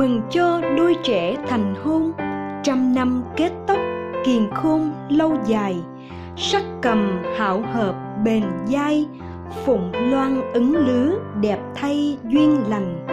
Mừng cho đôi trẻ thành hôn, trăm năm kết tóc, kiền khôn lâu dài. Sắc cầm hảo hợp bền dai, phụng loan ứng lứa đẹp thay duyên lành.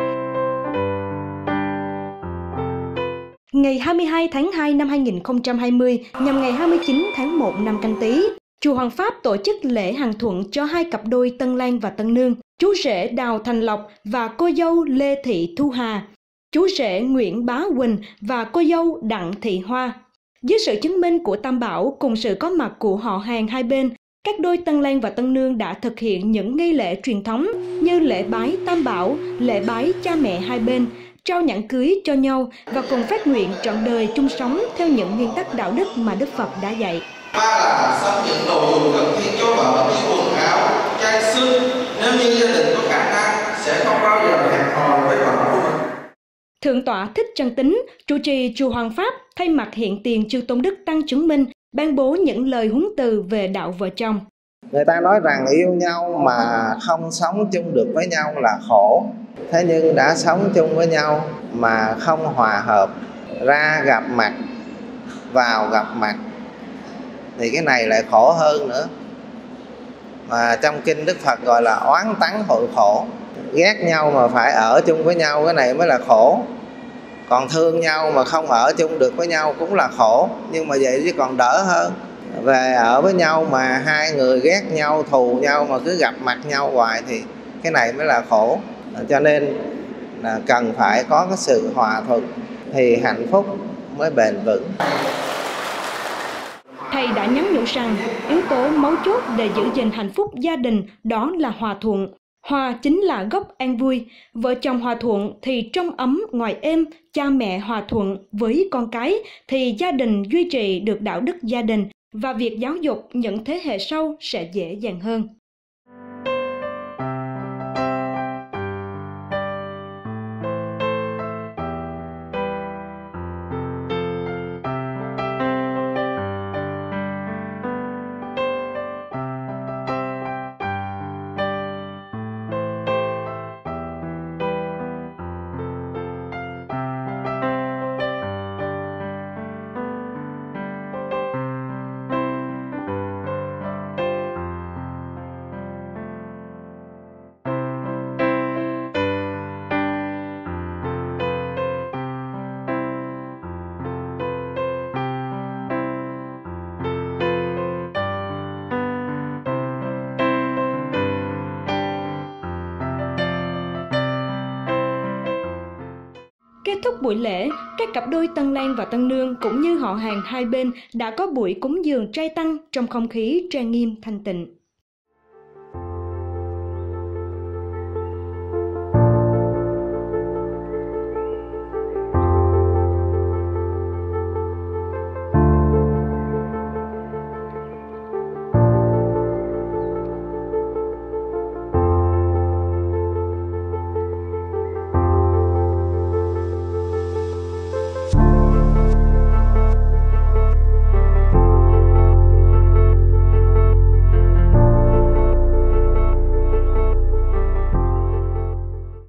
Ngày 22 tháng 2 năm 2020 nhằm ngày 29 tháng 1 năm Canh Tý, chùa Hoàng Pháp tổ chức lễ hàng thuận cho hai cặp đôi tân lang và tân nương, chú rể Đào Thành Lộc và cô dâu Lê Thị Thu Hà, chú rể Nguyễn Bá Quỳnh và cô dâu Đặng Thị Hoa. Dưới sự chứng minh của Tam Bảo cùng sự có mặt của họ hàng hai bên, các đôi tân lang và tân nương đã thực hiện những nghi lễ truyền thống như lễ bái Tam Bảo, lễ bái cha mẹ hai bên, trao nhẫn cưới cho nhau và cùng phát nguyện trọn đời chung sống theo những nguyên tắc đạo đức mà Đức Phật đã dạy. Ba là xong những đồ dùng cần thiết cho vợ như quần áo, chai xương. Nếu như gia đình có khả năng sẽ không bao giờ hẹn hò với vợ của mình. Thượng tọa Thích Trân Tín, trụ trì chùa Hoàng Pháp, thay mặt hiện tiền chư Tôn Đức Tăng Chứng Minh, ban bố những lời huấn từ về đạo vợ chồng. Người ta nói rằng yêu nhau mà không sống chung được với nhau là khổ. Thế nhưng đã sống chung với nhau mà không hòa hợp, ra gặp mặt, vào gặp mặt, thì cái này lại khổ hơn nữa. Mà trong kinh Đức Phật gọi là oán tắng hội khổ. Ghét nhau mà phải ở chung với nhau, cái này mới là khổ. Còn thương nhau mà không ở chung được với nhau cũng là khổ, nhưng mà vậy chứ còn đỡ hơn. Về ở với nhau mà hai người ghét nhau, thù nhau mà cứ gặp mặt nhau hoài thì cái này mới là khổ. Cho nên là cần phải có cái sự hòa thuận thì hạnh phúc mới bền vững. Thầy đã nhắn nhủ rằng yếu tố mấu chốt để giữ gìn hạnh phúc gia đình đó là hòa thuận. Hòa chính là gốc an vui. Vợ chồng hòa thuận thì trong ấm ngoài êm, cha mẹ hòa thuận với con cái thì gia đình duy trì được đạo đức gia đình và việc giáo dục những thế hệ sau sẽ dễ dàng hơn. Kết thúc buổi lễ, các cặp đôi tân lang và tân nương cũng như họ hàng hai bên đã có buổi cúng dường trai tăng trong không khí trang nghiêm thanh tịnh.